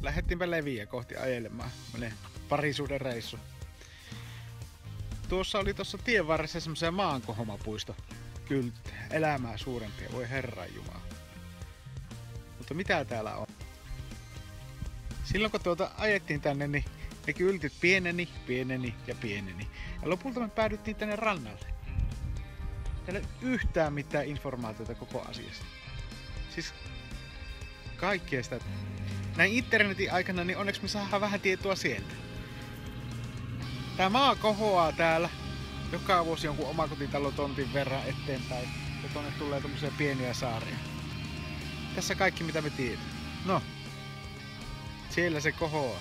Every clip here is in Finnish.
lähdettiinpä Leviä kohti ajelemaan. Meille parisuuden reissu. Tuossa oli tuossa tien varressa semmosia maankohomapuisto. Kylttejä. Elämää suurempia. Voi herranjumala. Mutta mitä täällä on? Silloin kun ajettiin tänne, niin ne kyltit pieneni. Ja lopulta me päädyttiin tänne rannalle. Täällä ei ole yhtään mitään informaatiota koko asiasta. Siis kaikkea sitä. Näin internetin aikana, niin onneksi me saadaan vähän tietoa sieltä. Tää maa kohoaa täällä joka vuosi jonkun omakotitalotontin verran eteenpäin. Ja tonne tulee tommosia pieniä saaria. Tässä kaikki mitä me tiedetään. No. Siellä se kohoaa.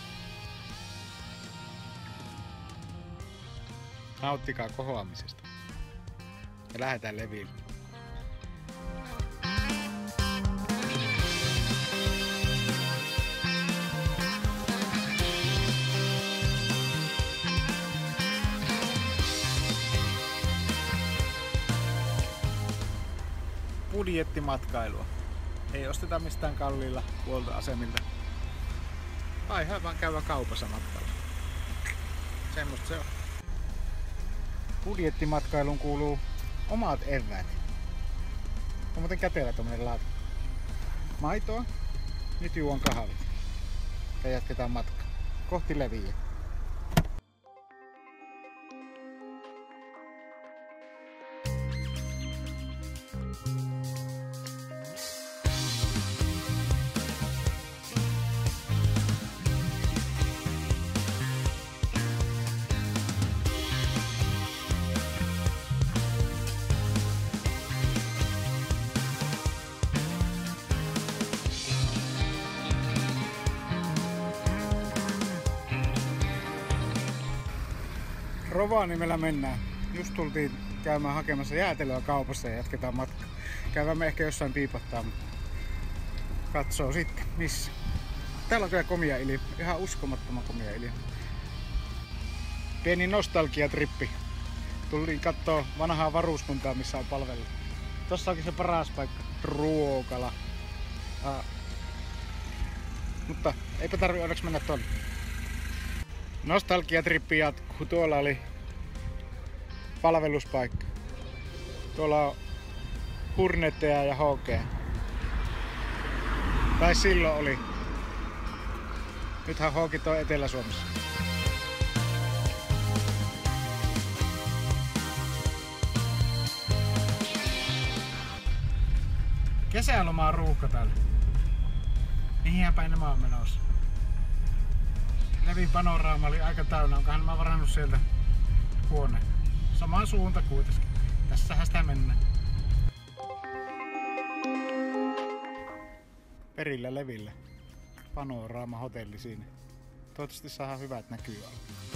Nauttikaa kohoamisesta. Ja lähdetään leville. Budjettimatkailua. Ei osteta mistään kalliilla huoltoasemilta. Vai vaan käydä kaupassa matkalla. Semmosta se on. Budjettimatkailuun kuuluu omat eväät. On muuten kätevä tommonen laatikko. Maitoa. Nyt juon kahvit. Ja jatketaan matkaa. Kohti Leviä. Rovaniemellä mennään. Just tultiin käymään hakemassa jäätelöä kaupassa ja jatketaan matkaa. Käydään me ehkä jossain piipottaa, mutta katsoo sitten missä. Täällä on kyllä komia ilma. Ihan uskomattoman komia ilma. Pieni nostalgiatrippi. Tultiin kattoo vanhaa varuskuntaa missä on palvellut. Tossa onkin se paras paikka. Ruokala. Mutta eipä tarvi onneksi mennä tonne. Nostalgiatrippi jatkuu. Tuolla oli palveluspaikka. Tuolla on Hurnetteja ja HG. Tai silloin oli. Nythän HG on Etelä-Suomessa. Kesälomaa ruuhka täällä. Mihin päin nämä on menossa? Levin panoraama oli aika täynnä. Onkohan mä varannut sieltä huoneen? Samaan suunta kuitenkin. Tässähän sitä mennään. Perillä Levillä. Panoraama hotelli siinä. Toivottavasti saadaan hyvät näkyvät.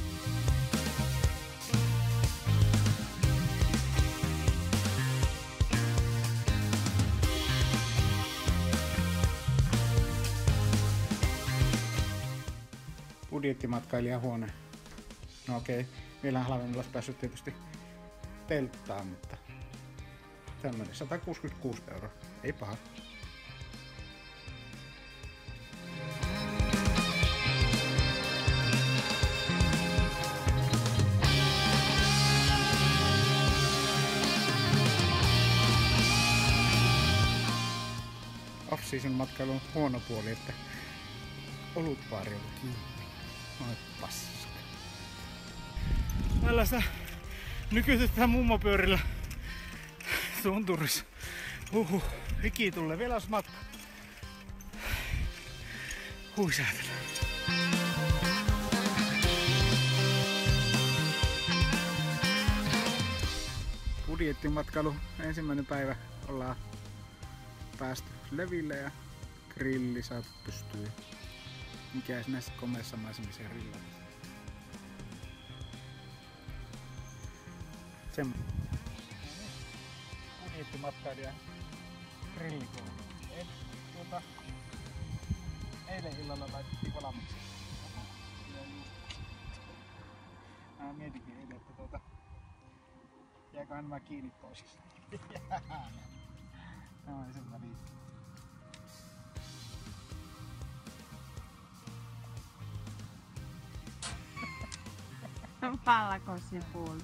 Budjettimatkailijahuone. No okei, vielä halvemmilla olisi päässyt tietysti telttaan, mutta tämmönen 166 €. Ei paha. Off-season matkailu on huono puoli, että olutbaari on kiinni. Oi paska. Tällaista nykytetään mummopyörillä tunturissa. Hiki tulee vielä jos matka. Hui säätellä. Budjettimatkailu ensimmäinen päivä ollaan päästy Leville ja grilli saatu pystyyn. Mikäs näissä komeissa maisemissa grillaamassa. Semmoinen budjettimatkailija grillikoulu. Eilen illalla laitettiin valmiiksi. Mä mietinkin eilen, että jääköhän nämä kiinni toisista. No ei sen väliin. Valkosipuli.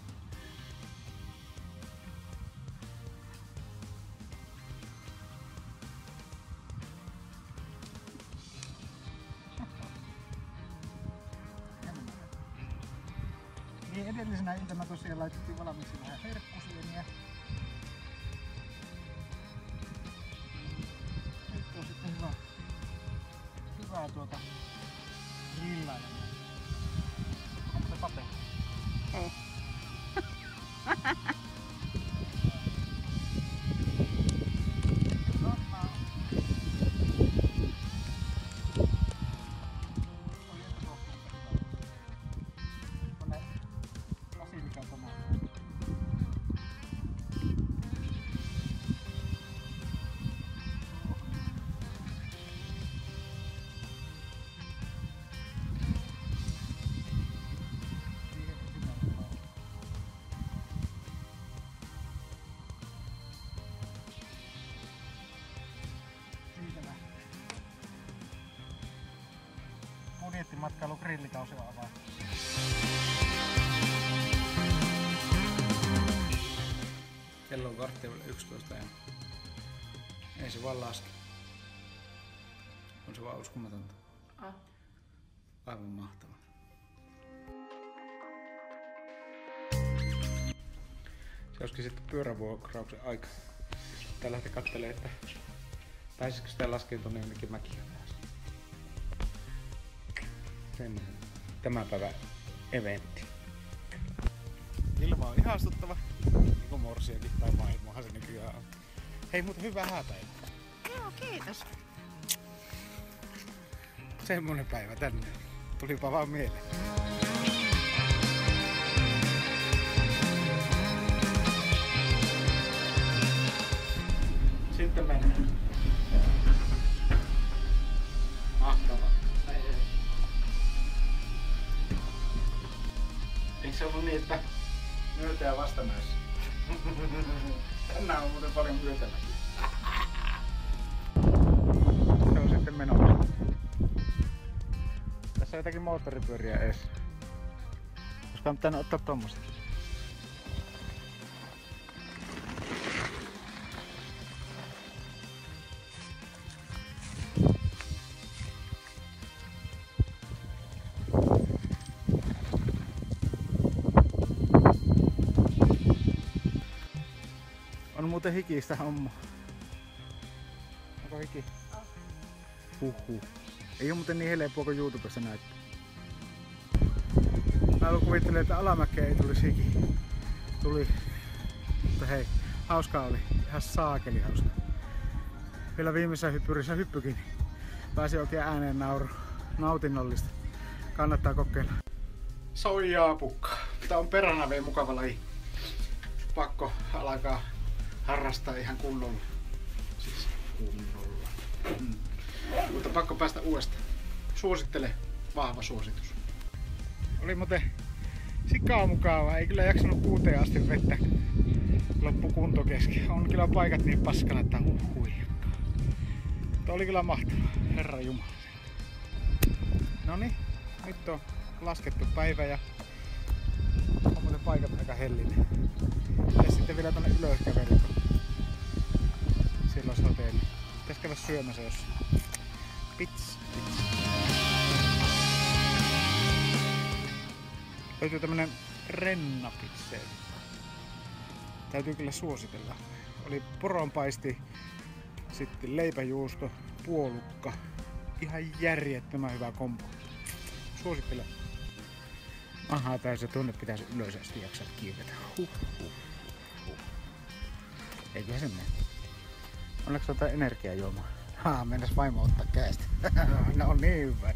Niin edellisenä iltana tosiaan laitettiin valmiiksi vähän herkkusieniä. Nyt on sitten hyvää grillailemaan. Onko se paperi? Ei. Budjettimatkailu grillikausi on avaa. Kello on 11 ja ei se vaan laske. On se vaan uskomatonta. Aivan mahtavaa. Se olisikin sitten pyörävuokrauksen aika. Tää lähtee katselemaan, että pääsisikö sitä laskeen tuonne jonnekin mäkiä. Tämän päivän eventti. Ilma on ihastuttava, niin kuin morsiakin tai vaimoahan se nykyään on. Hei, mutta hyvää hääpäivää. Joo, kiitos. Semmonen päivä tänne. Tulipa vaan mieleen. Sitten mennään. Mahtavaa. Eikö se ollut niin, että myötä ja vastamäessä? Tänään on muuten paljon myötämäisiä. Se on sitten menossa. Tässä on jotakin moottoripyöriä ees. Koska on pitänyt ottaa tommoset. On muuten hikistä homma. Onko hiki? Huhhuh. Ei oo muuten niin helppoa kuin YouTubessa näyttää. Mä kuvittelin, että alamäkeen ei tulisi hiki. Tuli. Mutta hei, hauskaa oli. Ihan saakeli hauska. Vielä viimeisessä hyppyrissä hyppykin. Pääsi oikein ääneen nauru. Nautinnollista. Kannattaa kokeilla. Soijaa pukkaa. Tää on peränaveen mukava laji. Pakko alkaa harrastaa ihan kunnolla. Siis kunnolla. Mutta pakko päästä uudestaan. Suosittele, vahva suositus. Oli muuten sikaa mukavaa. Ei kyllä jaksanut 6 asti vettä. Loppu kunto kesken. On kyllä paikat niin paskana, että hui. Mutta oli kyllä mahtavaa. Herra Jumala. Noniin, nyt on laskettu päivä ja on muuten paikat aika hellinen. Ja sitten vielä tonne ylös kävellä, kun siellä olisi hotelli. Pitäis käydä syömässä jossain. Pits. Löytyy tämmönen Renna Pizzeria. Täytyy kyllä suositella. Oli poronpaisti, sitten leipäjuusto, puolukka. Ihan järjettömän hyvä kombo. Suosittelen. Ahaa, tää se tunne pitäisi ylös asti jaksaa kiivetä. Eiköhän se mene. Onneksi jotain energiajuomaa. Mennäs vaimo ottaa käestä. No niin hyvä.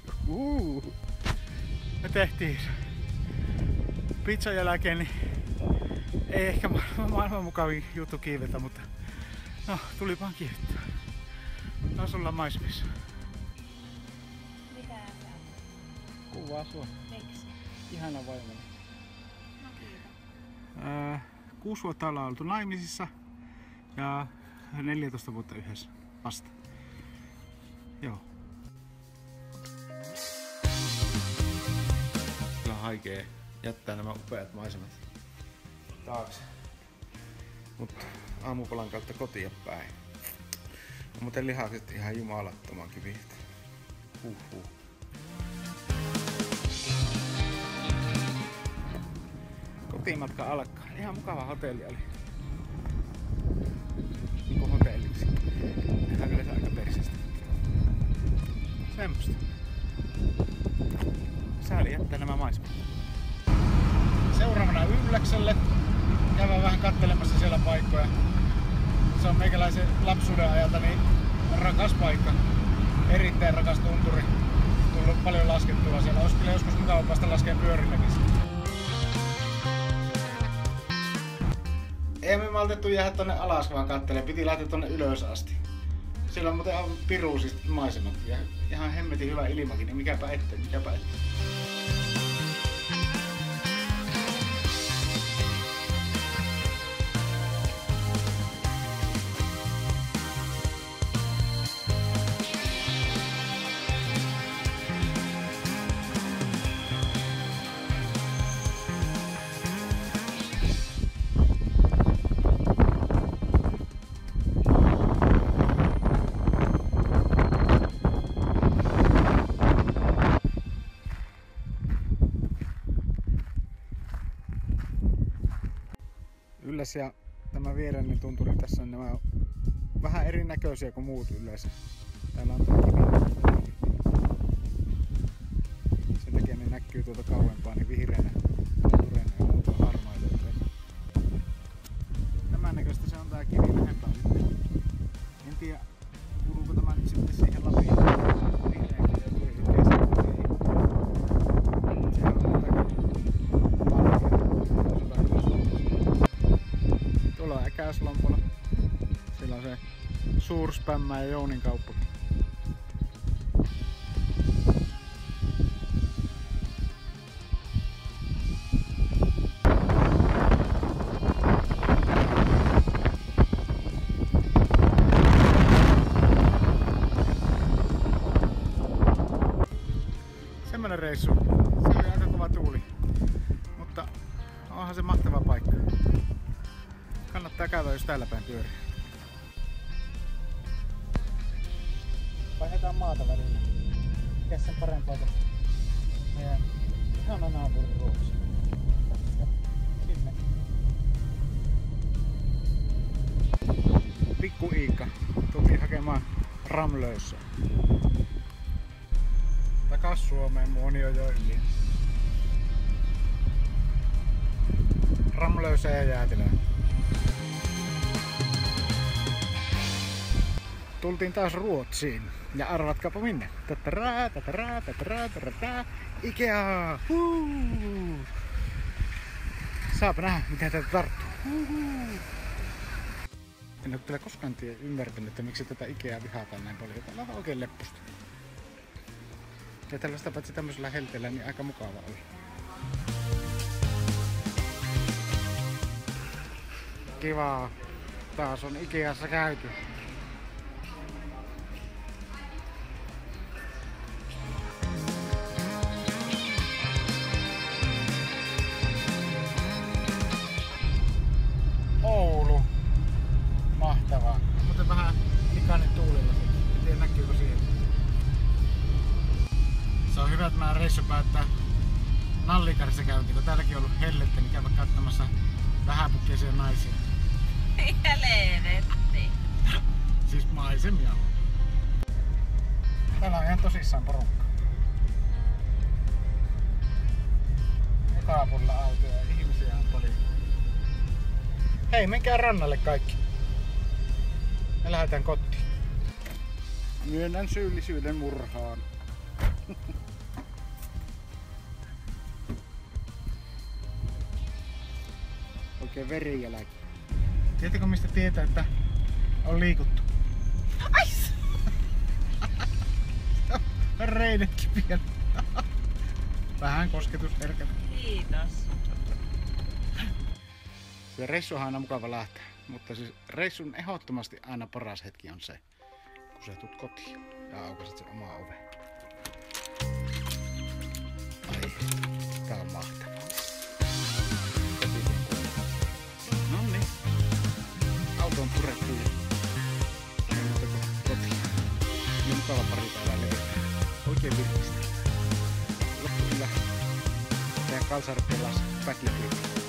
Me tehtiin pizzan jälkeen, niin ei ehkä maailman mukavin juttu kiivetä, mutta no, tulipaan kiivettyä. No sulla maisvissa. Mitä sä? Kuvaa sua. Miksi? Ihana vaimoni. No kiitos. 6 vuotta ollaan oltu naimisissa ja 14 vuotta yhdessä vasta. Joo. Kyllä haikee jättää nämä upeat maisemat taakse. Mutta aamupalan kautta kotiin päin. On muuten lihakset ihan jumalattoman kiviät. Kotimatka alkaa. Ihan mukava hotelli oli. Niinku hotelliksi. Ihan kyllä se aika persestä. Semmosta. Sääli jättää nämä maisemat. Seuraavana Ylläkselle. Käydään vähän kattelemassa siellä paikkoja. Se on meikäläisen lapsuuden ajalta niin rakas paikka. Erittäin rakas tunturi. Tullut paljon laskettua siellä. Olisi kyllä joskus mukava päästä laskeen pyörilläkin. Ei me maltettu jäädä tonne alas vaan kattelemaan. Piti lähteä tonne ylös asti. Siellä on muuten aivan piruusiset maisemat. Ja ihan hemmetin hyvä ilmakin, niin mikäpä ettei. Ylläs ja tämä viereinen tunturi tässä on nämä vähän erinäköisiä kuin muut yleensä. Täällä on sen takia ne näkyy tuolta kauempaa niin vihreänä tuntureina ja muut on harmaita. Tämän näköistä se on tää kivi lähempää nyt. En tiedä kuuluuko tämä nyt sitten siihen Lapin vihreän kiven yhteiseen. Sehän on tuolla on Äkäslampola. Siellä on se Suurspämmä ja Jounin kauppakin. Semmonen reissu. Se oli aika kova tuuli. Mutta onhan se mahtava paikka. Kannattaa käydä, jos täällä päin pyörii. Vaihdetaan maata välillä. Mikäs sen parempaa kuin meidän ihana naapurin Ruotsi. Sinne. Pikku Iikka. Tultiin hakemaan Ramlössä. Takas Suomeen Muonionjoelle. Ramlössä ja Jäätilään. Tultiin taas Ruotsiin ja arvatkaapa minne? Ikea! Saapa nähdä miten tätä tarttuu. En ole kyllä koskaan ymmärtänyt, että miksi tätä Ikeaa vihataan näin paljon. Täällä on oikein leppusta. Ja tällaista paitsi tämmöisellä helteellä niin aika mukava olla. Kivaa. Taas on Ikeassa käyty. Oulu. Mahtavaa. Mutta vähän likainen tuulilla. En tiedä näkyykö siihen. Se on hyvä, että mä reissu päättää Nallikarissa käyntiin, kun täälläkin on ollut hellettä, niin käydä katsomassa vähäpukkeisia naisia. Helvetti. Siis maisemia. Täällä on ihan tosissaan porukka. Joka puolella autoja ja ihmisiä on paljon. Hei, menkää rannalle kaikki. Me lähdetään kotiin. Myönnän syyllisyyden murhaan. Oikein verijälki. Tiedätkö mistä tietää, että on liikuttu? Ai! Reidetkin vielä. Vähän kosketusherkät. Kiitos. Se reissu on aina mukava lähteä, mutta siis reissun ehdottomasti aina paras hetki on se, kun sä tulet kotiin ja aukaset sen omaa oven. Ai, tää on mahtavaa. kotiin. Ei muuta kuin kotiin. Mukava pari päivää levittää. Oikein virkistä. Loppu kyllä. Teidän kalsari pelas Battlefield.